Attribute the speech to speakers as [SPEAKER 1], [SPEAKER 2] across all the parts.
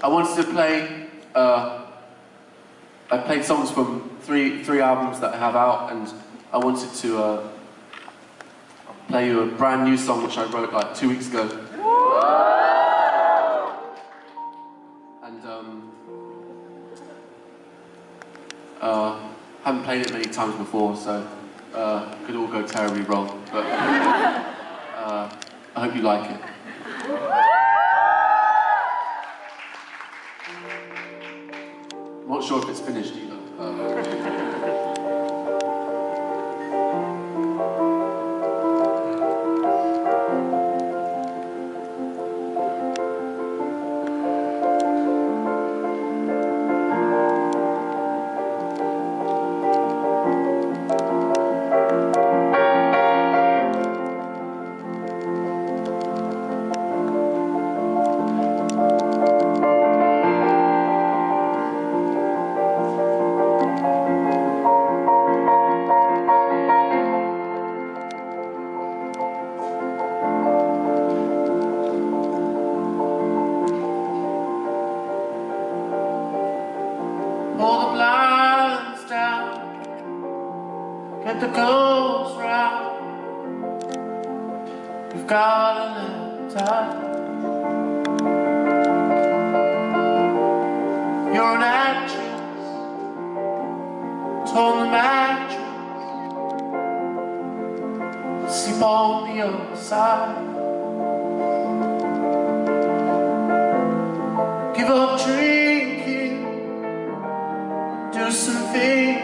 [SPEAKER 1] I wanted to play. I played songs from three albums that I have out, and I wanted to play you a brand new song which I wrote like 2 weeks ago. And haven't played it many times before, so could all go terribly wrong. But I hope you like it. I'm not sure if it's finished either. Pull the blinds down, get the ghosts round. We've got a little time. You're an actress, torn the mattress, sleep on the other side. Give up drinking, do some thinking,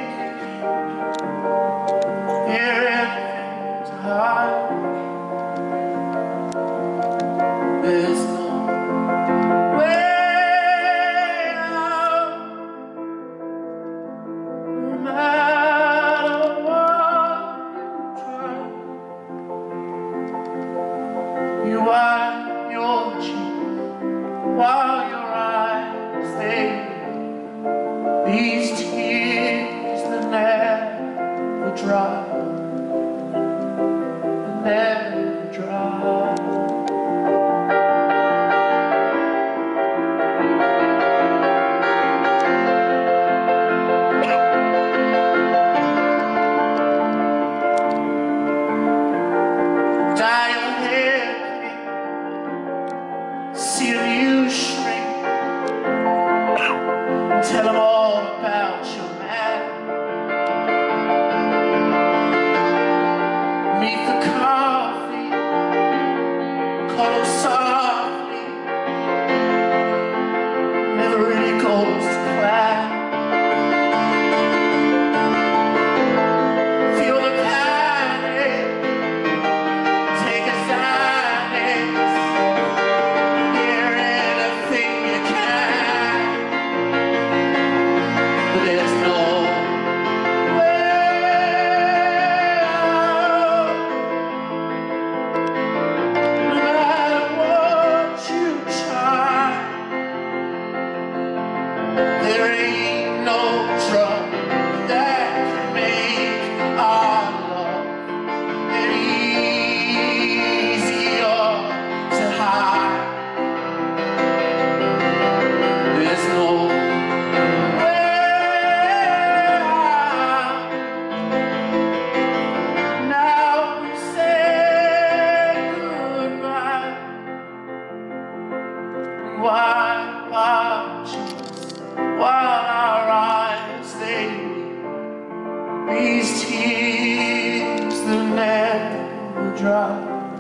[SPEAKER 1] hear everything to hide. There's no way out, no matter what you try. You wipe your cheek while your eyes they these tears that never dry, never dry. Dye your hair pink, see you shrink. Tell them all about your man. Meet the coffee, color softly, never really goes to plan. Feel the panic, take a Xanax, hear anything you can. But there's no way out, no matter what you try. There ain't no drug that can make our love any easier to hide. There's no wipe our cheeks while our eyes they weep. These tears that never dry.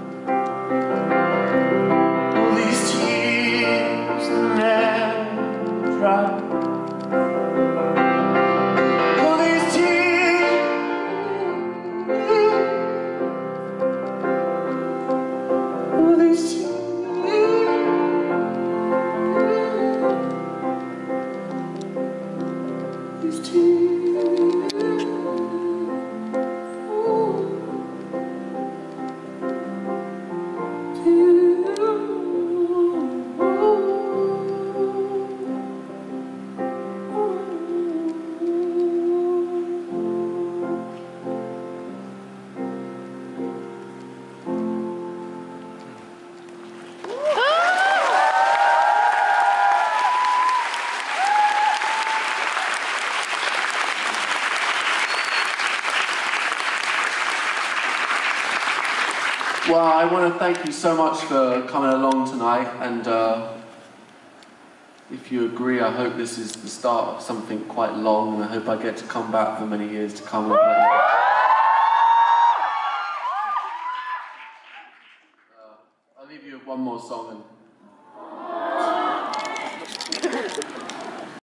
[SPEAKER 1] Oh, these tears that never dry. Oh, these tears. Oh, these tears. Well, I want to thank you so much for coming along tonight, and if you agree, I hope this is the start of something quite long, and I hope I get to come back for many years to come and play. I'll leave you with one more song, and